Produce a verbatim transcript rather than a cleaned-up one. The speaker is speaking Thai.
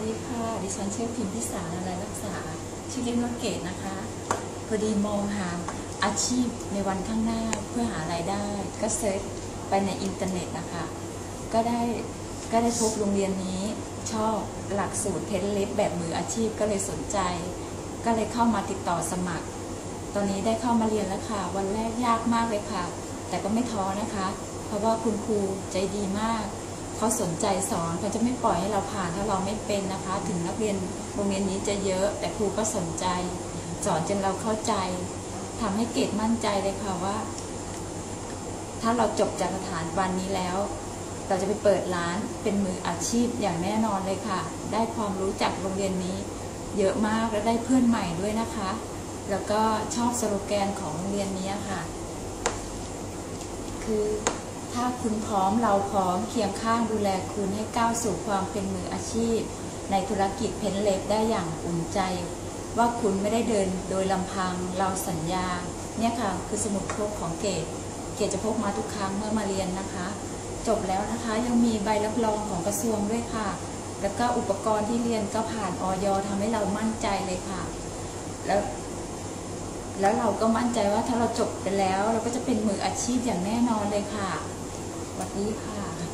ดีค่ะดิฉันชื่อพิมพิสารอะไรรักษาชื่อเล่นว่าเกดนะคะพอดีมองหาอาชีพในวันข้างหน้าเพื่อหารายได้ก็เซิร์ชไปในอินเทอร์เน็ตนะคะก็ได้ก็ได้พบโรงเรียนนี้ชอบหลักสูตรเพ้นเล็บแบบมืออาชีพก็เลยสนใจก็เลยเข้ามาติดต่อสมัครตอนนี้ได้เข้ามาเรียนแล้วค่ะวันแรกยากมากเลยค่ะแต่ก็ไม่ท้อนะคะเพราะว่าคุณครูใจดีมากเขาสนใจสอนเขาจะไม่ปล่อยให้เราผ่านถ้าเราไม่เป็นนะคะถึงนักเรียนโรงเรียนนี้จะเยอะแต่ครูก็สนใจสอนจนเราเข้าใจทำให้เกดมั่นใจเลยค่ะว่าถ้าเราจบจากสถาบันนี้แล้วเราจะไปเปิดร้านเป็นมืออาชีพอย่างแน่นอนเลยค่ะได้ความรู้จากโรงเรียนนี้เยอะมากและได้เพื่อนใหม่ด้วยนะคะแล้วก็ชอบสโลแกนของโรงเรียนนี้ค่ะคือถ้าคุณพร้อมเราพร้อมเคียงข้างดูแลคุณให้ก้าวสู่ความเป็นมืออาชีพในธุรกิจเพ้นเล็บได้อย่างอุ่นใจว่าคุณไม่ได้เดินโดยลำพังเราสัญญาเนี่ยค่ะคือสมุดพกของเกดเกดจะพกมาทุกครั้งเมื่อมาเรียนนะคะจบแล้วนะคะยังมีใบรับรองของกระทรวงด้วยค่ะแล้วก็อุปกรณ์ที่เรียนก็ผ่านอย.ทำให้เรามั่นใจเลยค่ะแล้วแล้วเราก็มั่นใจว่าถ้าเราจบไปแล้วเราก็จะเป็นมืออาชีพอย่างแน่นอนเลยค่ะสวัสดีค่ะ